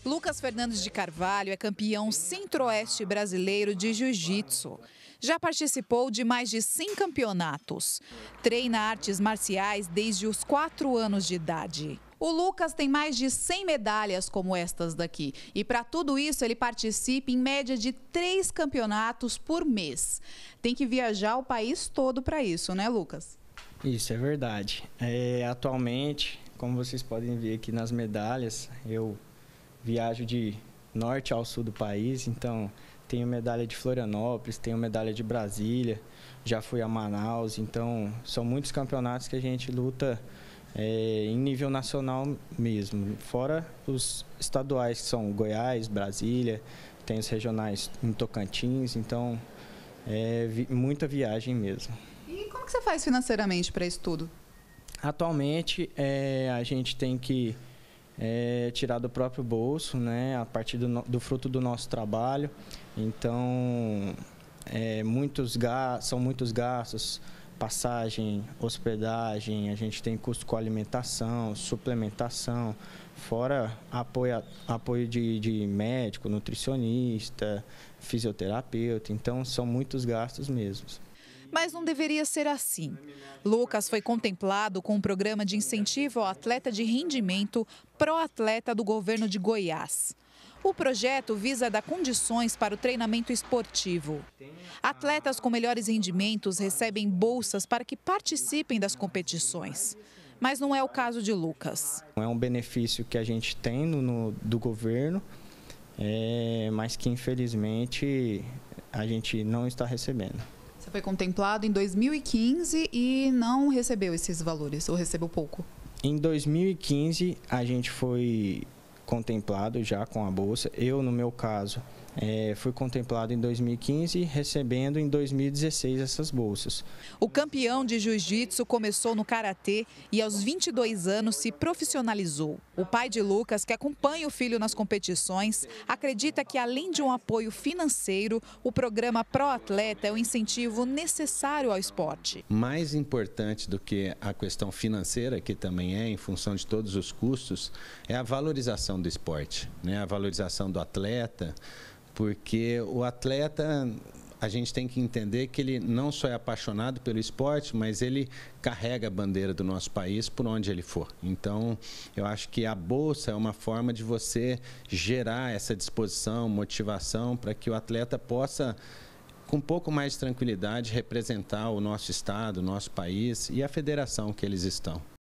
Lucas Fernandes de Carvalho é campeão centro-oeste brasileiro de jiu-jitsu. Já participou de mais de 100 campeonatos. Treina artes marciais desde os 4 anos de idade. O Lucas tem mais de 100 medalhas como estas daqui. E para tudo isso, ele participa em média de 3 campeonatos por mês. Tem que viajar o país todo para isso, né, Lucas? Isso é verdade. Atualmente, como vocês podem ver aqui nas medalhas, eu viajo de norte ao sul do país, então tenho medalha de Florianópolis, tenho medalha de Brasília, já fui a Manaus, então são muitos campeonatos que a gente luta em nível nacional mesmo, fora os estaduais que são Goiás, Brasília, tem os regionais em Tocantins, então muita viagem mesmo. E como que você faz financeiramente para isso tudo? Atualmente a gente tem que tirar do próprio bolso, né, a partir do fruto do nosso trabalho. Então, são muitos gastos, passagem, hospedagem, a gente tem custo com alimentação, suplementação, fora apoio de médico, nutricionista, fisioterapeuta. Então, são muitos gastos mesmo. Mas não deveria ser assim. Lucas foi contemplado com um programa de incentivo ao atleta de rendimento Proatleta do governo de Goiás. O projeto visa dar condições para o treinamento esportivo. Atletas com melhores rendimentos recebem bolsas para que participem das competições. Mas não é o caso de Lucas. É um benefício que a gente tem do governo, mas que infelizmente a gente não está recebendo. Você foi contemplado em 2015 e não recebeu esses valores, ou recebeu pouco? Em 2015, a gente foi contemplado já com a bolsa. Eu, no meu caso, fui contemplado em 2015, recebendo em 2016 essas bolsas. O campeão de jiu-jitsu começou no karatê e aos 22 anos se profissionalizou. O pai de Lucas, que acompanha o filho nas competições, acredita que além de um apoio financeiro, o programa Proatleta é um incentivo necessário ao esporte. Mais importante do que a questão financeira, que também em função de todos os custos, é a valorização do esporte, né? A valorização do atleta. Porque o atleta, a gente tem que entender que ele não só é apaixonado pelo esporte, mas ele carrega a bandeira do nosso país por onde ele for. Então, eu acho que a bolsa é uma forma de você gerar essa disposição, motivação, para que o atleta possa, com um pouco mais de tranquilidade, representar o nosso estado, o nosso país e a federação que eles estão.